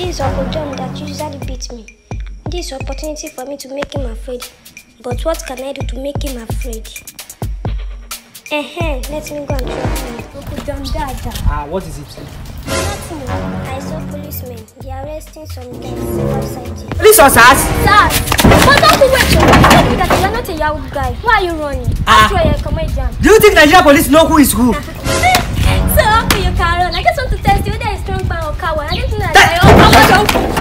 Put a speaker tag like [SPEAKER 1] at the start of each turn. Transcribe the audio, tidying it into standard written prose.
[SPEAKER 1] is Uncle John that usually beats me. This is an opportunity for me to make him afraid. But what can I do to make him afraid? Let me go and try him. Uncle John, Dada.
[SPEAKER 2] What is it?
[SPEAKER 1] Nothing. I saw policemen. They are arresting some guys outside here.
[SPEAKER 2] Police or Sars?
[SPEAKER 1] Sars! But don't wait. Tell me that you're not a Yahoo guy. Why are you running? I'm sure you're a comedian.
[SPEAKER 2] Do you think Nigeria police know who is who?
[SPEAKER 1] So, Uncle, you can run. I just want to test you whether you're strong man or coward. I don't think that